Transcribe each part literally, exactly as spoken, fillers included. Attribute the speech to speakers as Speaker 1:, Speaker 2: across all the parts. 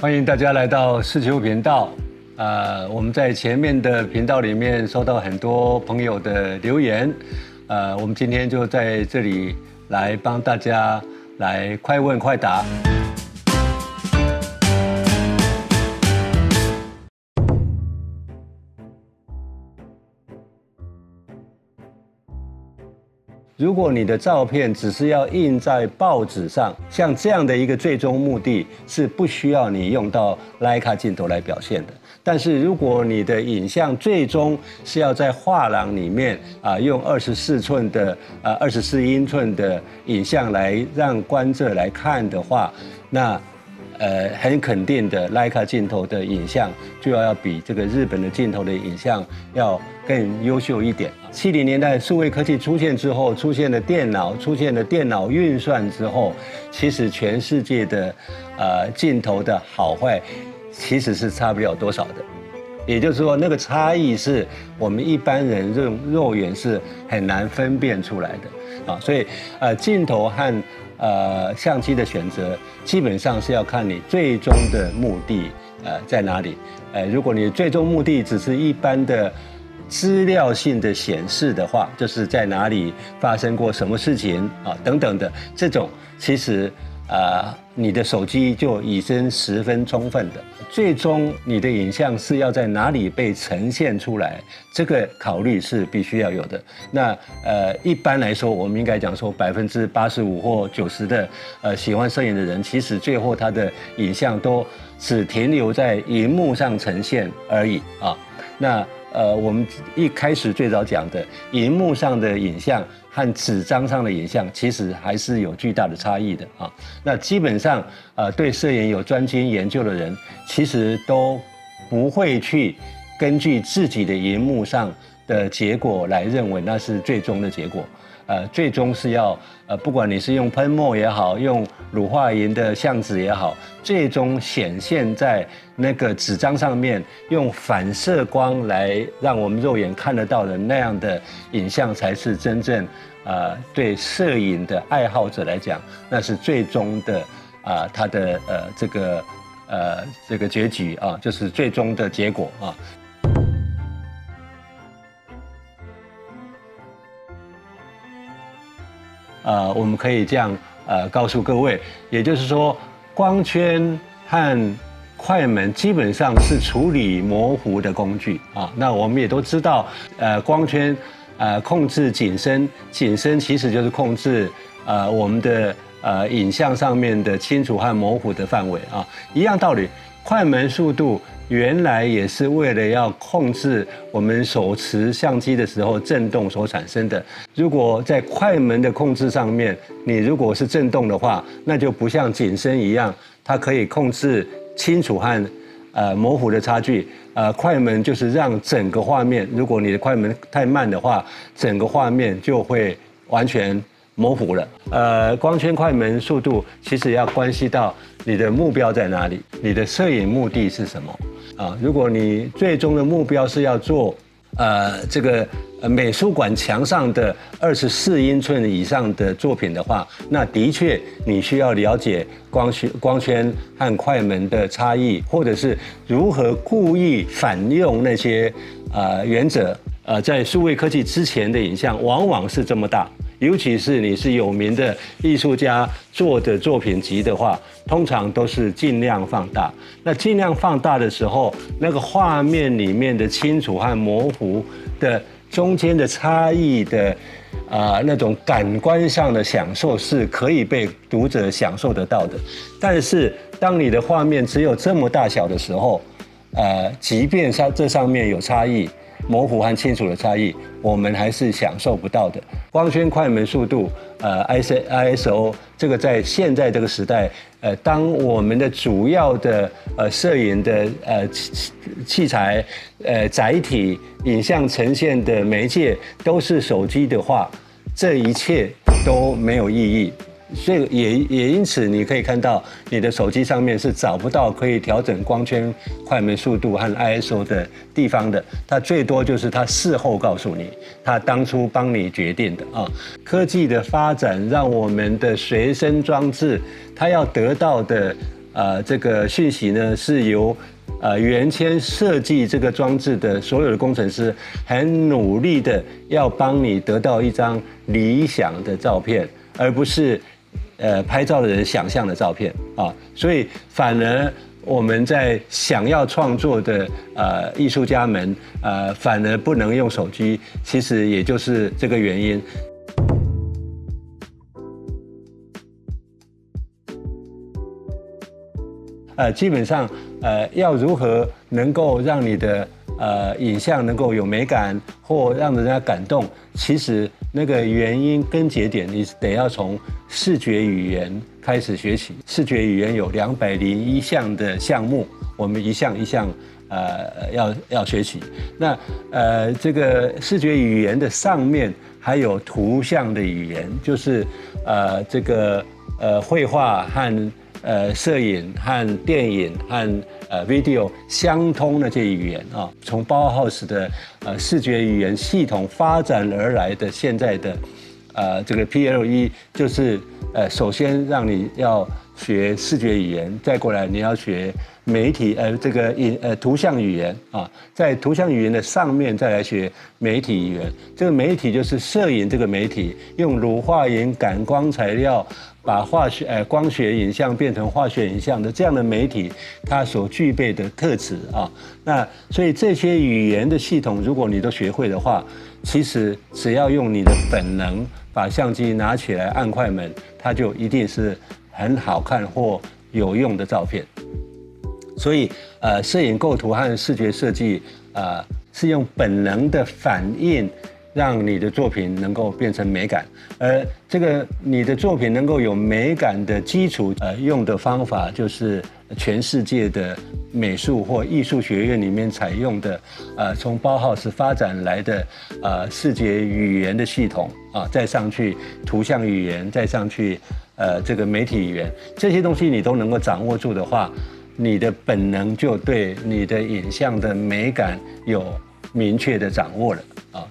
Speaker 1: 欢迎大家来到视球频道。呃，我们在前面的频道里面收到很多朋友的留言，呃，我们今天就在这里来帮大家来快问快答。如果你的照片只是要印在报纸上，像这样的一个最终目的是不需要你用到徕卡镜头来表现的。但是如果你的影像最终是要在画廊里面啊，用二十四寸的啊二十四英寸的影像来让观众来看的话，那呃很肯定的，徕卡镜头的影像就要要比这个日本的镜头的影像要更优秀一点。七零年代数位科技出现之后，出现了电脑，出现了电脑运算之后，其实全世界的呃镜头的好坏其实是差不了多少的。也就是说，那个差异是我们一般人肉肉眼是很难分辨出来的啊。所以呃镜头和呃相机的选择，基本上是要看你最终的目的呃在哪里。呃，如果你最终目的只是一般的资料性的显示的话，就是在哪里发生过什么事情啊等等的这种，其实呃你的手机就已经十分充分的。最终你的影像是要在哪里被呈现出来，这个考虑是必须要有的。那呃一般来说，我们应该讲说百分之八十五或九十的呃喜欢摄影的人，其实最后他的影像都只停留在荧幕上呈现而已啊。那呃，我们一开始最早讲的，荧幕上的影像和纸张上的影像，其实还是有巨大的差异的啊。那基本上，呃，对摄影有专精研究的人，其实都不会去根据自己的荧幕上的结果来认为那是最终的结果。呃，最终是要呃，不管你是用喷墨也好，用乳化银的相纸也好，最终显现在那个纸张上面，用反射光来让我们肉眼看得到的那样的影像，才是真正呃对摄影的爱好者来讲，那是最终的啊、呃，它的呃这个呃这个结局啊，就是最终的结果啊。呃，我们可以这样呃告诉各位，也就是说，光圈和快门基本上是处理模糊的工具啊。那我们也都知道，呃，光圈呃控制景深，景深其实就是控制呃我们的呃影像上面的清楚和模糊的范围啊。一样道理，快门速度原来也是为了要控制我们手持相机的时候震动所产生的。如果在快门的控制上面，你如果是震动的话，那就不像景深一样，它可以控制清楚和呃模糊的差距。呃，快门就是让整个画面，如果你的快门太慢的话，整个画面就会完全模糊了。呃，光圈快门速度其实要关系到你的目标在哪里，你的摄影目的是什么啊？如果你最终的目标是要做呃这个美术馆墙上的二十四英寸以上的作品的话，那的确你需要了解光圈、光圈和快门的差异，或者是如何故意反用那些呃原则。呃，在数位科技之前的影像往往是这么大。尤其是你是有名的艺术家做的作品集的话，通常都是尽量放大。那尽量放大的时候，那个画面里面的清楚和模糊的中间的差异的，啊、呃、那种感官上的享受是可以被读者享受得到的。但是当你的画面只有这么大小的时候，呃，即便它这上面有差异，模糊和清楚的差异，我们还是享受不到的。光圈快门速度，呃 ，I S O 这个在现在这个时代，呃，当我们的主要的呃摄影的呃器器材、呃载体、影像呈现的媒介都是手机的话，这一切都没有意义。所以也也因此，你可以看到你的手机上面是找不到可以调整光圈、快门速度和 I S O 的地方的。它最多就是它事后告诉你，它当初帮你决定的啊。科技的发展让我们的随身装置，它要得到的呃这个讯息呢是由呃原先设计这个装置的所有的工程师很努力的要帮你得到一张理想的照片，而不是呃拍照的人想象的照片啊，所以反而我们在想要创作的呃艺术家们呃反而不能用手机，其实也就是这个原因。呃，基本上，呃，要如何能够让你的呃影像能够有美感，或让人家感动，其实那个原因根结点，你得要从视觉语言开始学起。视觉语言有两百零一项的项目，我们一项一项呃要要学起。那呃这个视觉语言的上面还有图像的语言，就是呃这个呃绘画和呃，摄影和电影和呃 video 相通的这些语言啊，从包豪斯的呃视觉语言系统发展而来的现在的呃这个 P L E 就是呃首先让你要学视觉语言，再过来你要学媒体呃这个影呃图像语言啊，在图像语言的上面再来学媒体语言。这个媒体就是摄影这个媒体，用乳化银感光材料把化学呃光学影像变成化学影像的这样的媒体，它所具备的特质啊。那所以这些语言的系统，如果你都学会的话，其实只要用你的本能把相机拿起来按快门，它就一定是很好看或有用的照片。所以，呃，摄影构图和视觉设计，呃，是用本能的反应，让你的作品能够变成美感。而这个你的作品能够有美感的基础，呃，用的方法就是全世界的美术或艺术学院里面采用的，呃，从包豪斯发展来的呃视觉语言的系统啊，再上去图像语言，再上去呃这个媒体语言，这些东西你都能够掌握住的话，你的本能就对你的影像的美感有明确的掌握了啊。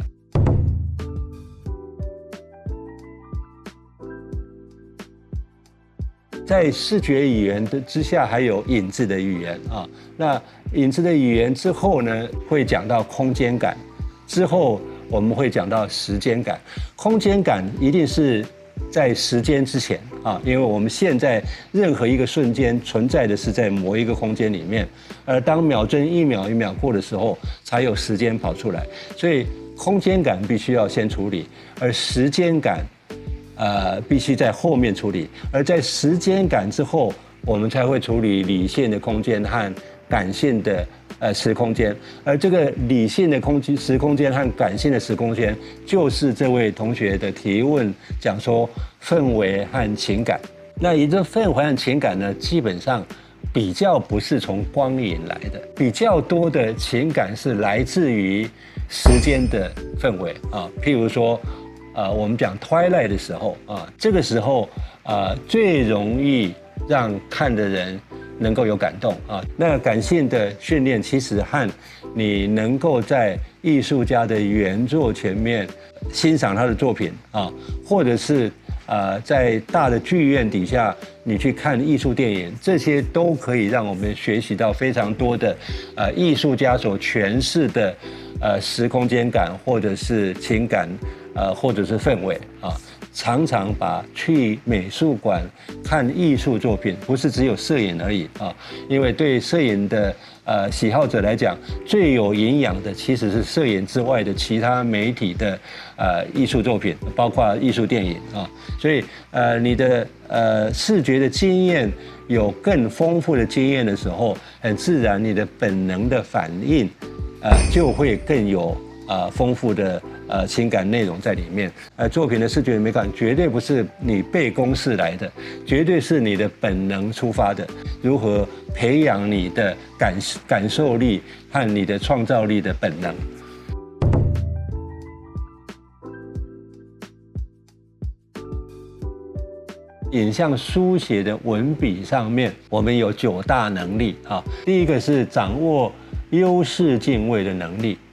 Speaker 1: 在视觉语言的之下，还有影子的语言啊。那影子的语言之后呢，会讲到空间感，之后我们会讲到时间感。空间感一定是在时间之前啊，因为我们现在任何一个瞬间存在的是在某一个空间里面，而当秒针一秒一秒过的时候，才有时间跑出来。所以空间感必须要先处理，而时间感呃，必须在后面处理，而在时间感之后，我们才会处理理性的空间和感性的呃时空间。而这个理性的空间、时空间和感性的时空间，就是这位同学的提问讲说氛围和情感。那以这氛围和情感呢，基本上比较不是从光影来的，比较多的情感是来自于时间的氛围啊，譬如说。呃，我们讲 Twilight 的时候啊，这个时候呃最容易让看的人能够有感动啊。那感性的训练其实和你能够在艺术家的原作前面欣赏他的作品啊，或者是呃在大的剧院底下你去看艺术电影，这些都可以让我们学习到非常多的呃艺术家所诠释的呃时空间感或者是情感。呃，或者是氛围啊，常常把去美术馆看艺术作品，不是只有摄影而已啊，因为对摄影的呃喜好者来讲，最有营养的其实是摄影之外的其他媒体的呃艺术作品，包括艺术电影啊，所以呃你的呃视觉的经验有更丰富的经验的时候，很自然你的本能的反应呃就会更有呃丰富的。呃，情感内容在里面，呃，作品的视觉美感绝对不是你背公式来的，绝对是你的本能出发的。如何培养你的感感受力和你的创造力的本能？影像书写的文笔上面，我们有九大能力啊。第一个是掌握优势敬畏的能力。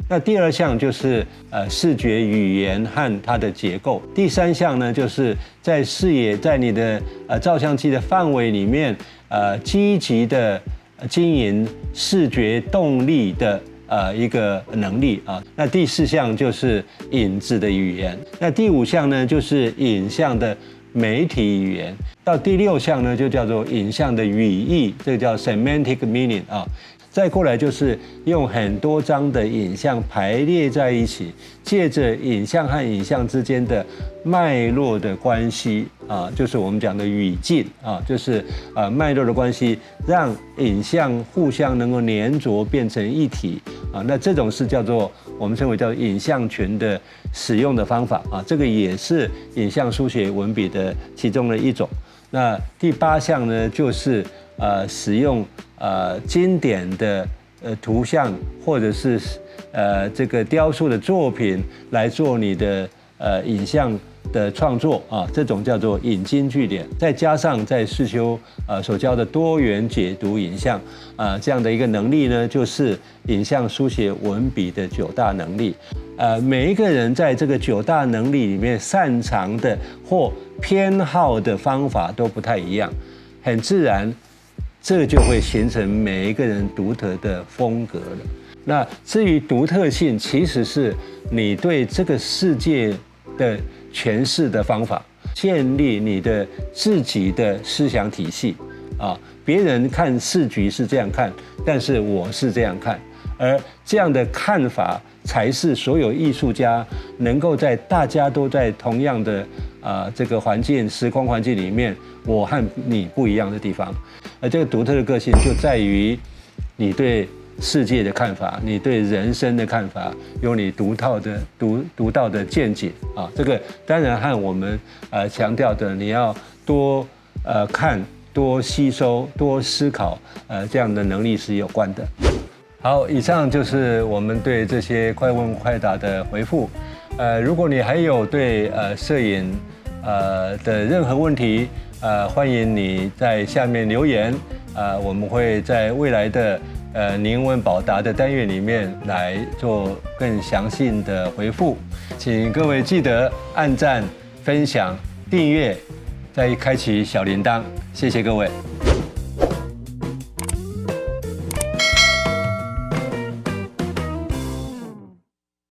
Speaker 1: 那第二项就是呃视觉语言和它的结构。第三项呢，就是在视野在你的呃照相机的范围里面，呃积极的经营视觉动力的呃一个能力啊。那第四项就是影子的语言。那第五项呢，就是影像的媒体语言。到第六项呢，就叫做影像的语义，这个叫 semantic meaning 啊。再过来就是用很多张的影像排列在一起，借着影像和影像之间的脉络的关系啊，就是我们讲的语境啊，就是呃脉络的关系，让影像互相能够粘着变成一体啊。那这种是叫做我们称为叫影像群的使用的方法啊，这个也是影像书写文笔的其中的一种。那第八项呢，就是呃使用呃经典的呃图像或者是呃这个雕塑的作品来做你的呃影像的创作啊，这种叫做引经据典，再加上在世修呃所教的多元解读影像啊这样的一个能力呢，就是影像书写文笔的九大能力。呃，每一个人在这个九大能力里面擅长的或偏好的方法都不太一样，很自然，这就会形成每一个人独特的风格了。那至于独特性，其实是你对这个世界的诠释的方法，建立你的自己的思想体系啊。别人看市局是这样看，但是我是这样看，而这样的看法才是所有艺术家能够在大家都在同样的啊、呃、这个环境、时空环境里面，我和你不一样的地方。而这个独特的个性就在于你对世界的看法，你对人生的看法，有你独到的独独到的见解啊。这个当然和我们呃强调的你要多呃看、多吸收、多思考呃这样的能力是有关的。好，以上就是我们对这些快问快答的回复。呃，如果你还有对呃摄影呃的任何问题，呃，欢迎你在下面留言。呃，我们会在未来的呃您问宝答的单元里面来做更详细的回复。请各位记得按赞、分享、订阅，再开启小铃铛。谢谢各位。